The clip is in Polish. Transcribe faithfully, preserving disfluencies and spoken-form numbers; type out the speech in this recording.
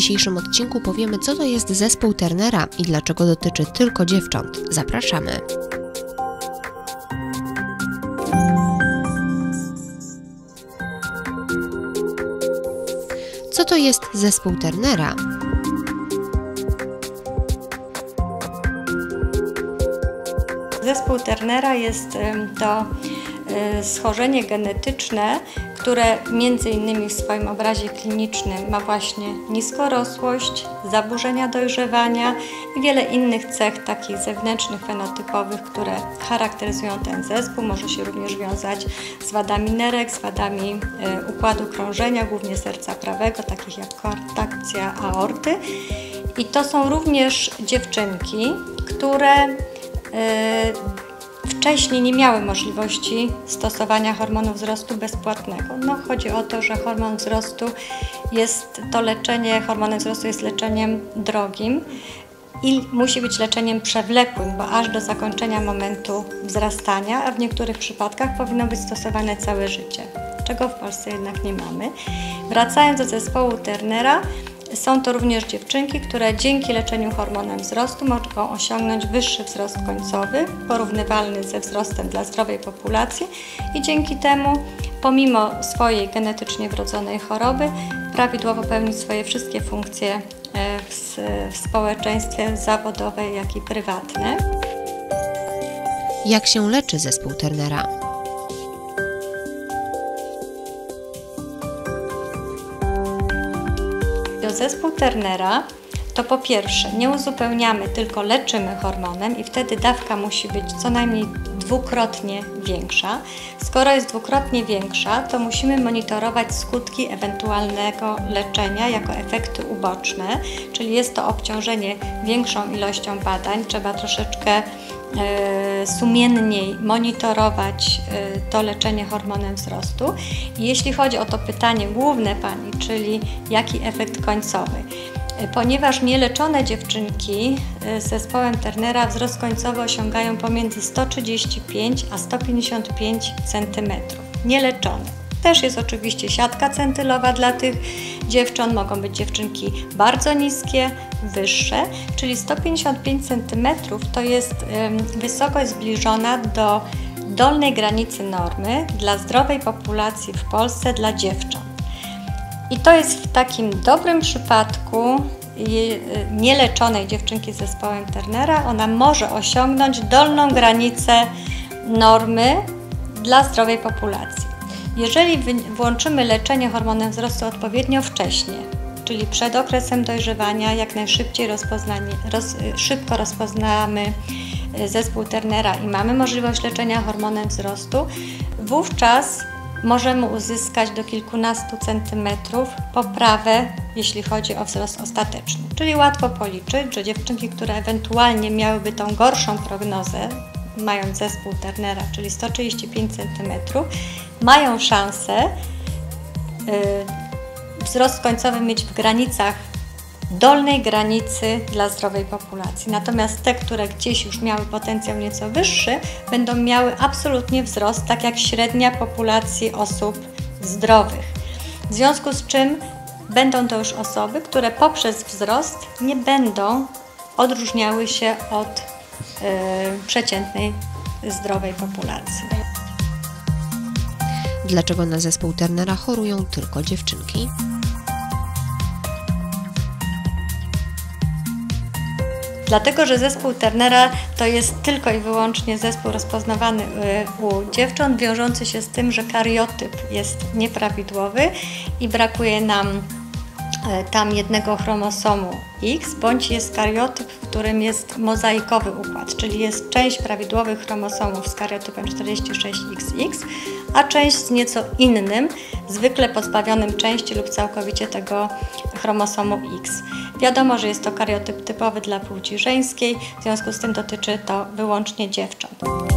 dzisiejszym odcinku powiemy, co to jest zespół Turnera i dlaczego dotyczy tylko dziewcząt. Zapraszamy! Co to jest zespół Turnera? Zespół Turnera jest to schorzenie genetyczne, które między innymi w swoim obrazie klinicznym ma właśnie niskorosłość, zaburzenia dojrzewania i wiele innych cech takich zewnętrznych, fenotypowych, które charakteryzują ten zespół. Może się również wiązać z wadami nerek, z wadami układu krążenia, głównie serca prawego, takich jak kontrakcja aorty. I to są również dziewczynki, które wcześniej nie miały możliwości stosowania hormonu wzrostu bezpłatnego. No, chodzi o to, że hormon wzrostu jest to leczenie, hormonem wzrostu jest leczeniem drogim i musi być leczeniem przewlekłym, bo aż do zakończenia momentu wzrastania, a w niektórych przypadkach powinno być stosowane całe życie, czego w Polsce jednak nie mamy. Wracając do zespołu Turnera, są to również dziewczynki, które dzięki leczeniu hormonem wzrostu mogą osiągnąć wyższy wzrost końcowy, porównywalny ze wzrostem dla zdrowej populacji i dzięki temu, pomimo swojej genetycznie wrodzonej choroby, prawidłowo pełnić swoje wszystkie funkcje w, w społeczeństwie zawodowe, jak i prywatne. Jak się leczy zespół Turnera? Zespół Turnera to po pierwsze nie uzupełniamy, tylko leczymy hormonem i wtedy dawka musi być co najmniej dwukrotnie większa. Skoro jest dwukrotnie większa, to musimy monitorować skutki ewentualnego leczenia jako efekty uboczne, czyli jest to obciążenie większą ilością badań, trzeba troszeczkę e, sumienniej monitorować e, to leczenie hormonem wzrostu. I jeśli chodzi o to pytanie główne Pani, czyli jaki efekt końcowy, ponieważ nieleczone dziewczynki z zespołem Turnera wzrost końcowy osiągają pomiędzy sto trzydzieści pięć a sto pięćdziesiąt pięć centymetrów. Nieleczone. Też jest oczywiście siatka centylowa dla tych dziewcząt. Mogą być dziewczynki bardzo niskie, wyższe, czyli sto pięćdziesiąt pięć centymetrów to jest wysokość zbliżona do dolnej granicy normy dla zdrowej populacji w Polsce dla dziewcząt. I to jest w takim dobrym przypadku nieleczonej dziewczynki z zespołem Turnera, ona może osiągnąć dolną granicę normy dla zdrowej populacji. Jeżeli włączymy leczenie hormonem wzrostu odpowiednio wcześnie, czyli przed okresem dojrzewania, jak najszybciej rozpoznanie, roz, szybko rozpoznamy zespół Turnera i mamy możliwość leczenia hormonem wzrostu, wówczas możemy uzyskać do kilkunastu centymetrów poprawę, jeśli chodzi o wzrost ostateczny. Czyli łatwo policzyć, że dziewczynki, które ewentualnie miałyby tą gorszą prognozę, mając zespół Turnera, czyli sto trzydzieści pięć centymetrów, mają szansę yy, wzrost końcowy mieć w granicach dolnej granicy dla zdrowej populacji. Natomiast te, które gdzieś już miały potencjał nieco wyższy, będą miały absolutnie wzrost, tak jak średnia populacji osób zdrowych. W związku z czym będą to już osoby, które poprzez wzrost nie będą odróżniały się od yy, przeciętnej zdrowej populacji. Dlaczego na zespół Turnera chorują tylko dziewczynki? Dlatego, że zespół Turnera to jest tylko i wyłącznie zespół rozpoznawany u dziewcząt, wiążący się z tym, że kariotyp jest nieprawidłowy i brakuje nam tam jednego chromosomu X, bądź jest kariotyp, w którym jest mozaikowy układ, czyli jest część prawidłowych chromosomów z kariotypem czterdzieści sześć X X, a część z nieco innym, zwykle pozbawionym części lub całkowicie tego chromosomu X. Wiadomo, że jest to kariotyp typowy dla płci żeńskiej, w związku z tym dotyczy to wyłącznie dziewcząt.